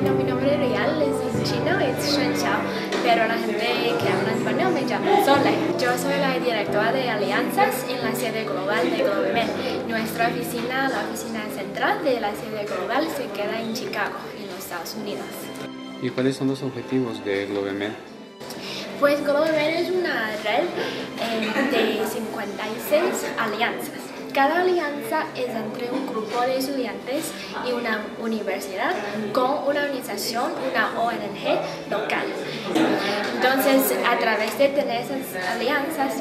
Bueno, mi nombre real es chino, es Shen Xiao, pero la gente que habla español me llama Sole. Yo soy la directora de alianzas en la sede global de GlobeMed. Nuestra oficina, la oficina central de la sede global, se queda en Chicago, en los Estados Unidos. ¿Y cuáles son los objetivos de GlobeMed? Pues GlobeMed es una red de 56 alianzas. Cada alianza es entre un grupo de estudiantes y una universidad con una organización, una ONG local. Entonces, a través de tener esas alianzas,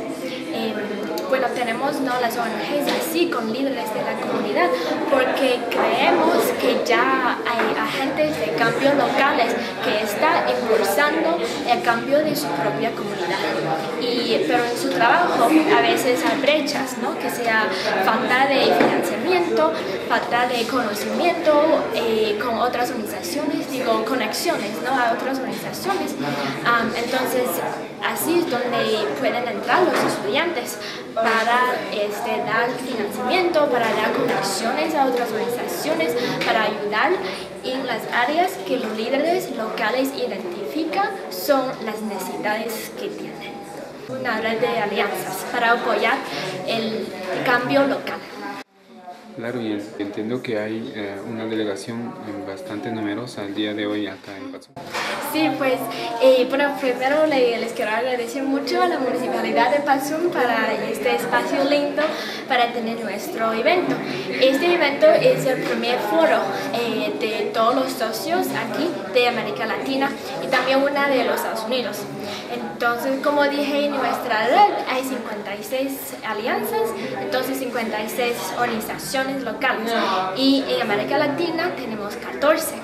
tenemos las ONGs así con líderes de la comunidad, porque creemos que ya hay agentes de cambio locales que están impulsando el cambio de su propia comunidad. Pero en su trabajo a veces hay brechas, ¿no? Que sea falta de financiamiento, falta de conocimiento con otras organizaciones, conexiones, ¿no? A otras organizaciones. Entonces, así es donde pueden entrar los estudiantes para dar financiamiento, para dar conexiones a otras organizaciones, para ayudar en las áreas que los líderes locales identifican son las necesidades que tienen. Una red de alianzas para apoyar el cambio local. Claro, y entiendo que hay una delegación bastante numerosa el día de hoy acá en Patzum. Sí, pues, primero les quiero agradecer mucho a la Municipalidad de Patzum para este espacio lindo para tener nuestro evento. Este evento es el primer foro de todos los socios aquí de América Latina y también una de los Estados Unidos. Entonces, como dije, en nuestra red hay 56 alianzas, entonces 56 organizaciones locales, y en América Latina tenemos 14.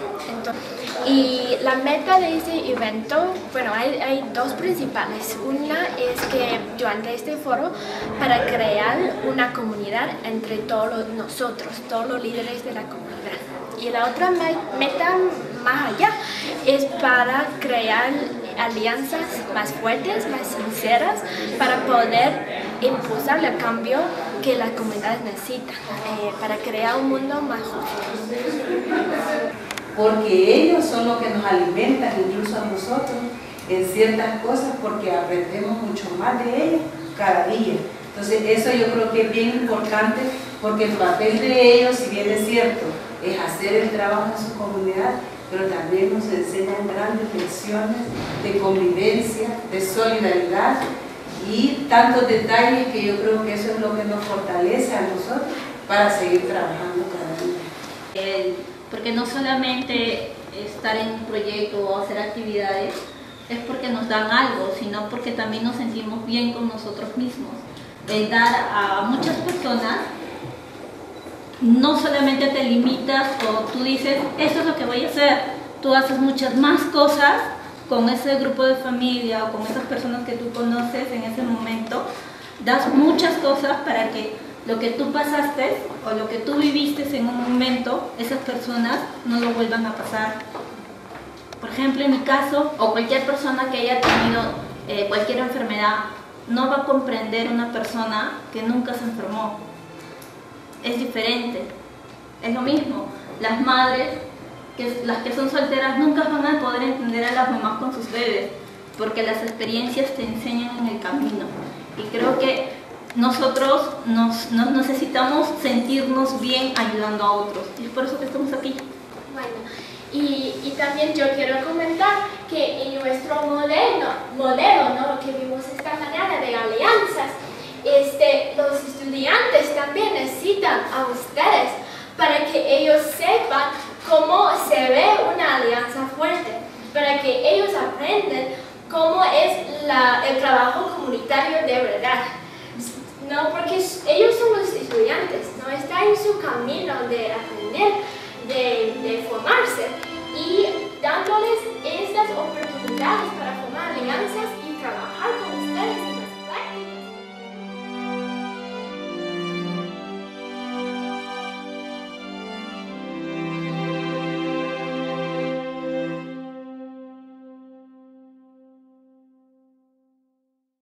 Y la meta de este evento, hay dos principales. Una es que durante este foro, para crear una comunidad entre todos nosotros, todos los líderes de la comunidad. Y la otra meta más allá es para crear alianzas más fuertes, más sinceras, para poder impulsar el cambio que las comunidades necesitan, para crear un mundo más justo. Porque ellos son los que nos alimentan incluso a nosotros en ciertas cosas, porque aprendemos mucho más de ellos cada día. Entonces eso yo creo que es bien importante, porque el papel de ellos, si bien es cierto, es hacer el trabajo en su comunidad, pero también nos enseñan grandes lecciones de convivencia, de solidaridad y tantos detalles que yo creo que eso es lo que nos fortalece a nosotros para seguir trabajando cada día. Porque no solamente estar en un proyecto o hacer actividades es porque nos dan algo, sino porque también nos sentimos bien con nosotros mismos. El dar a muchas personas, no solamente te limitas o tú dices, esto es lo que voy a hacer, tú haces muchas más cosas con ese grupo de familia o con esas personas que tú conoces en ese momento, das muchas cosas para que lo que tú pasaste o lo que tú viviste en un momento, esas personas no lo vuelvan a pasar. Por ejemplo, en mi caso, o cualquier persona que haya tenido cualquier enfermedad, no va a comprender una persona que nunca se enfermó. Es diferente, es lo mismo. Las madres, las que son solteras, nunca van a poder entender a las mamás con sus bebés, porque las experiencias te enseñan en el camino. Y creo que nosotros nos necesitamos sentirnos bien ayudando a otros, y es por eso que estamos aquí. Bueno, y también yo quiero comentar que en nuestro modelo, ¿no? Que vimos esta mañana de alianzas, los estudiantes también necesitan a ustedes para que ellos sepan cómo se ve una alianza fuerte, para que ellos aprendan cómo es el trabajo comunitario de verdad. No, porque ellos son los estudiantes, no están en su camino de aprender, de formarse, y dándoles estas oportunidades para formar alianzas y trabajar